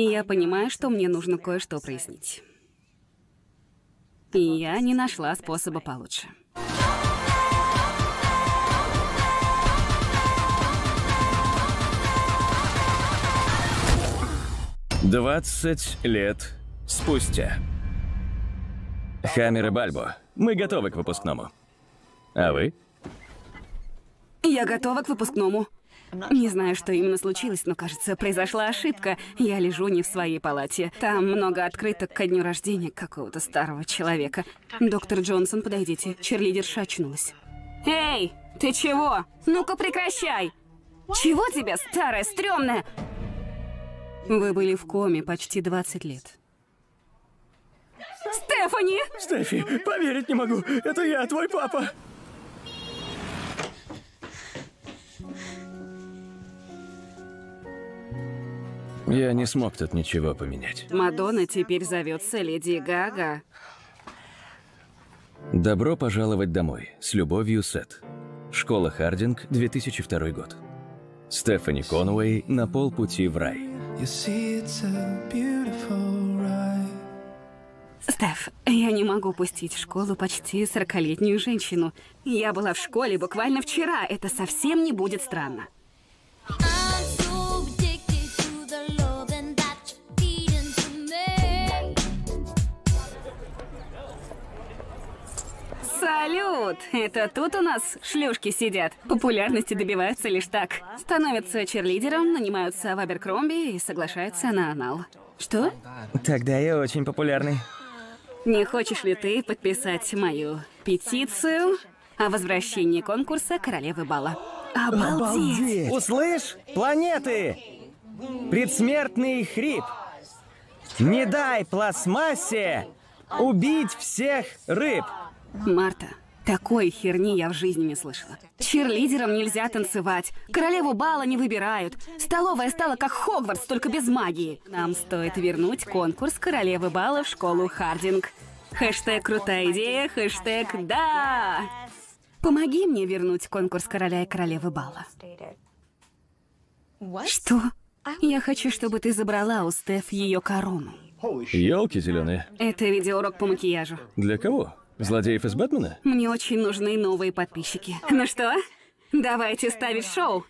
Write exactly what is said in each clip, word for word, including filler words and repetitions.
И я понимаю, что мне нужно кое-что прояснить. И я не нашла способа получше. двадцать лет спустя. Хаммер и Бальбо, мы готовы к выпускному. А вы? Я готова к выпускному. Не знаю, что именно случилось, но, кажется, произошла ошибка. Я лежу не в своей палате. Там много открыток ко дню рождения какого-то старого человека. Доктор Джонсон, подойдите. Черлидерша очнулась. Эй, ты чего? Ну-ка прекращай! Чего тебе, старая, стрёмная? Вы были в коме почти двадцать лет. Стефани! Стефи, поверить не могу. Это я, твой папа. Я не смог тут ничего поменять. Мадонна теперь зовется Леди Гага. Добро пожаловать домой. С любовью, Сет. Школа Хардинг, две тысячи второй год. Стефани Конуэй на полпути в рай. Стеф, я не могу пустить в школу почти сорокалетнюю женщину. Я была в школе буквально вчера. Это совсем не будет странно. Салют! Это тут у нас шлюшки сидят. Популярности добиваются лишь так. Становятся черлидером, нанимаются в Аберкромби и соглашаются на анал. Что? Тогда я очень популярный. Не хочешь ли ты подписать мою петицию о возвращении конкурса королевы бала? Обалдеть! Услышь, планеты! Предсмертный хрип. Не дай пластмассе убить всех рыб. Марта, такой херни я в жизни не слышала. Черлидерам нельзя танцевать, королеву бала не выбирают. Столовая стала как Хогвартс, только без магии. Нам стоит вернуть конкурс королевы бала в школу Хардинг. Хэштег «Крутая идея», хэштег «Да». Помоги мне вернуть конкурс короля и королевы бала. Что? Я хочу, чтобы ты забрала у Стеф ее корону. Ёлки зеленые. Это видеоурок по макияжу. Для кого? Злодеев из Бэтмена? Мне очень нужны новые подписчики. Ну что, давайте ставить шоу.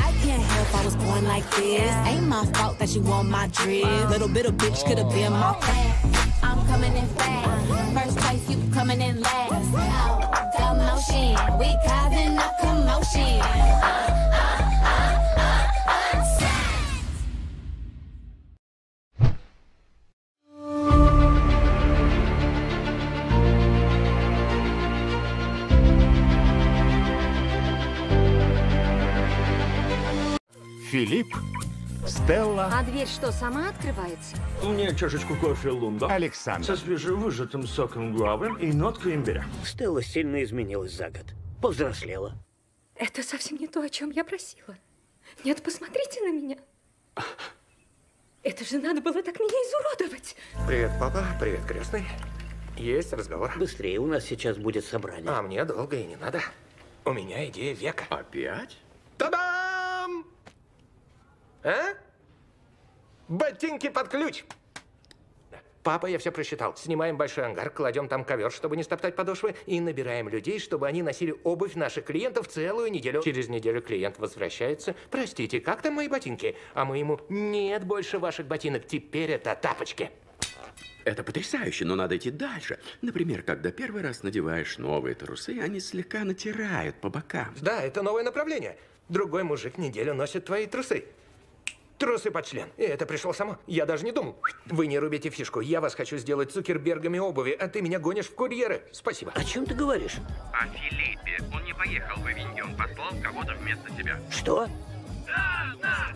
Филипп, Стелла. А дверь что, сама открывается? Мне чашечку кофе Лунго. Александр. Со свежевыжатым соком гуавы и ноткой имбиря. Стелла сильно изменилась за год. Повзрослела. Это совсем не то, о чем я просила. Нет, посмотрите на меня. Это же надо было так меня изуродовать. Привет, папа. Привет, крестный. Есть разговор? Быстрее, у нас сейчас будет собрание. А мне долго и не надо. У меня идея века. Опять? Та-дам! А? Ботинки под ключ. Папа, я все просчитал. Снимаем большой ангар, кладем там ковер, чтобы не стоптать подошвы, и набираем людей, чтобы они носили обувь наших клиентов целую неделю. Через неделю клиент возвращается. Простите, как там мои ботинки? А мы ему: нет больше ваших ботинок, теперь это тапочки. Это потрясающе, но надо идти дальше. Например, когда первый раз надеваешь новые трусы, они слегка натирают по бокам. Да, это новое направление. Другой мужик неделю носит твои трусы. Трусы под член. И это пришло само. Я даже не думал. Вы не рубите фишку. Я вас хочу сделать Цукербергами обуви, а ты меня гонишь в курьеры. Спасибо. О чем ты говоришь? О Филиппе. Он не поехал в Авиньон, послал кого-то вместо тебя. Что? Да, да.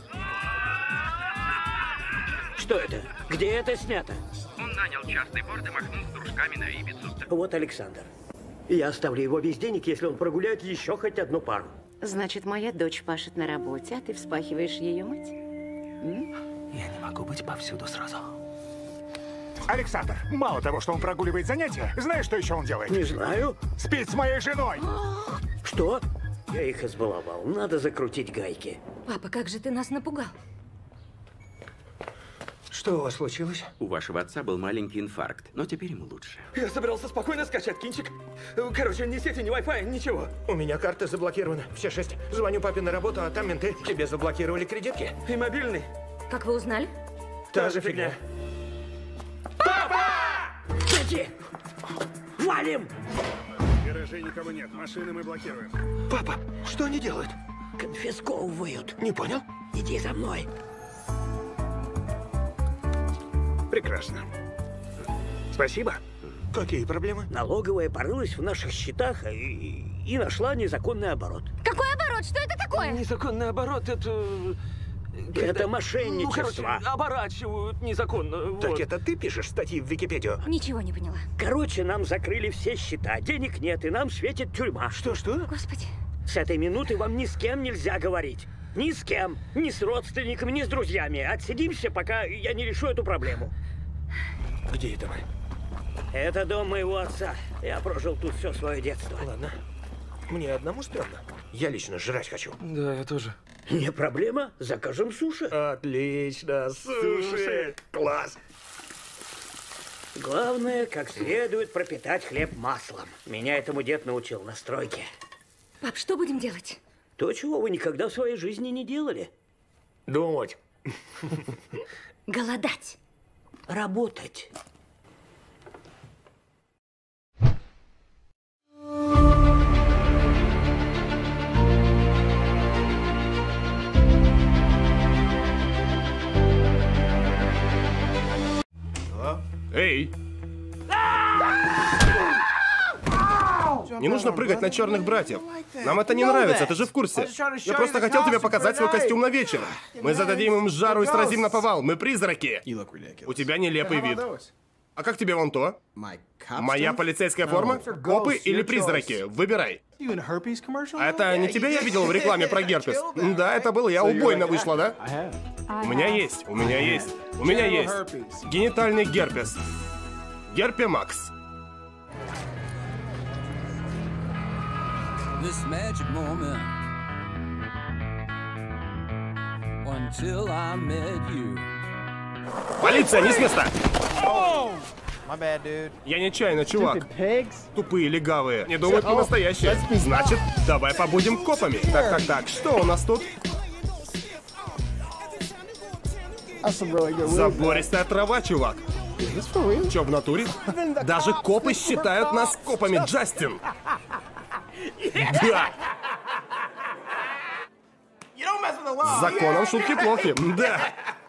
Что это? Где это снято? Он нанял частный борт и махнул с дружками на Ибицу. Вот Александр. Я оставлю его без денег, если он прогуляет еще хоть одну пару. Значит, моя дочь пашет на работе, а ты вспахиваешь ее мать? Я не могу быть повсюду сразу. Александр, мало того, что он прогуливает занятия, знаешь, что еще он делает? Не знаю. Спит с моей женой. Что? Я их избаловал. Надо закрутить гайки. Папа, как же ты нас напугал? Что у вас случилось? У вашего отца был маленький инфаркт, но теперь ему лучше. Я собирался спокойно скачать кинчик. Короче, ни сети, ни Wi-Fi, ничего. У меня карты заблокированы. Все шесть. Звоню папе на работу, а там менты. Тебе заблокировали кредитки. И мобильный. Как вы узнали? Та же фигня. Папа! Дети! Валим! В гараже никого нет. Машины мы блокируем. Папа, что они делают? Конфисковывают. Не понял? Иди за мной. Прекрасно. Спасибо. Какие проблемы? Налоговая порылась в наших счетах и, и нашла незаконный оборот. Какой оборот? Что это такое? Незаконный оборот — это... Это мошенничество. Ну, короче, оборачивают незаконно. Так вот. это ты пишешь статьи в Википедию? Ничего не поняла. Короче, нам закрыли все счета, денег нет, и нам светит тюрьма. Что-что? Господи. С этой минуты вам ни с кем нельзя говорить. Ни с кем. Ни с родственниками, ни с друзьями. Отсидимся, пока я не решу эту проблему. Где это мы? Это дом моего отца. Я прожил тут все свое детство. Ладно. Мне одному стрёмно. Я лично жрать хочу. Да, я тоже. Не проблема, закажем суши. Отлично, суши. суши. Класс. Главное, как следует пропитать хлеб маслом. Меня этому дед научил на стройке. Пап, что будем делать? То, чего вы никогда в своей жизни не делали. Думать. Голодать. Работать. Эй! Не нужно прыгать на черных братьев. Нам это не нравится, ты же в курсе. Я просто хотел тебе показать свой костюм на вечер. Мы зададим им жару и сразим наповал. Мы призраки. У тебя нелепый вид. А как тебе вон то? Моя полицейская форма? Копы или призраки? Выбирай. А это не тебя я видел в рекламе про герпес? Да, это было, я убойно вышла, да? У меня есть, у меня есть, у меня есть генитальный герпес. Герпемакс. This magic moment until I met you. Полиция, не с места! My bad, dude. Я нечаянно, чувак. Тупые легавые. Не думают мы настоящие. Значит, давай побудем копами. Так, так, так, что у нас тут? Забористая трава, чувак. Чё, в натуре? Даже копы считают нас копами, Джастин. Да. С законом шутки плохи. Да.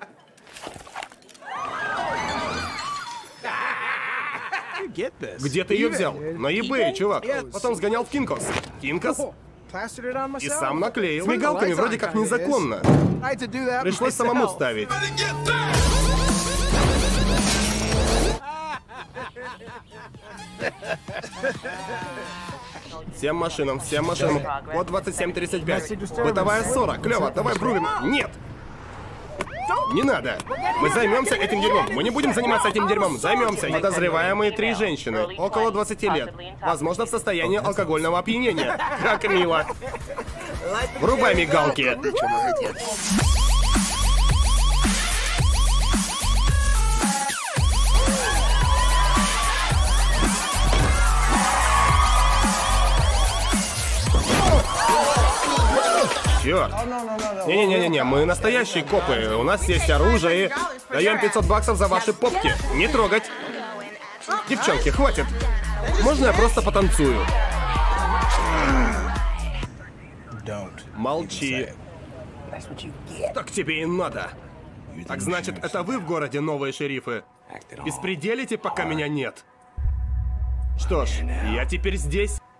Где ты ее взял? На eBay, чувак. Потом сгонял в Кинкос. Кинкос? И сам наклеил. С мигалками вроде как незаконно. Пришлось самому ставить. Всем машинам, всем машинам. Вот двадцать семь тридцать пять. Бытовая ссора. Клево, давай врубим. Нет! Не надо. Мы займемся этим дерьмом. Мы не будем заниматься этим дерьмом. Займемся. Подозреваемые три женщины. Около двадцати лет. Возможно, в состоянии алкогольного опьянения. Как мило. Врубай мигалки. Черт. Не-не-не-не, мы настоящие копы. У нас есть оружие и даем пятьсот баксов за ваши попки. Не трогать. Девчонки, хватит. Можно я просто потанцую? Молчи. Так тебе и надо. Так значит, это вы в городе новые шерифы? Беспределите, пока меня нет. Что ж, я теперь здесь.